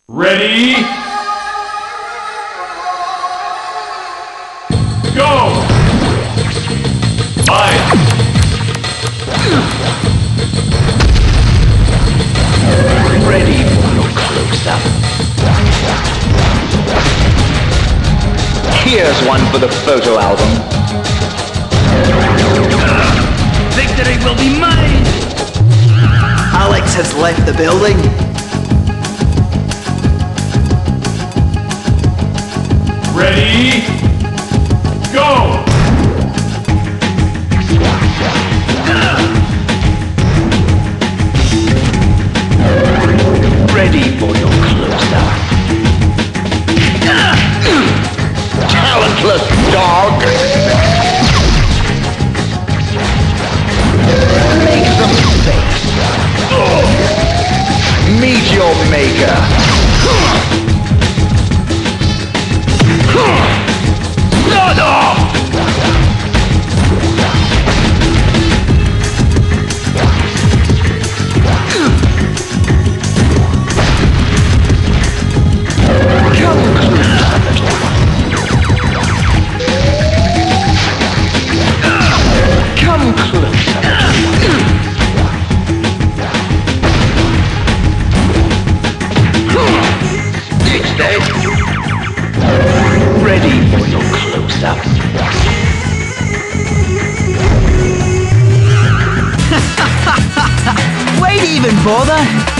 Ready? Go! Fight! Ready for your close-up. Here's one for the photo album. Victory will be mine! Alex has left the building. Ready? Go! Ready for your close-up. Talentless dog! Make some space. Meet your maker. Come closer. Stay. Ready for your close-up. Wait, even bother?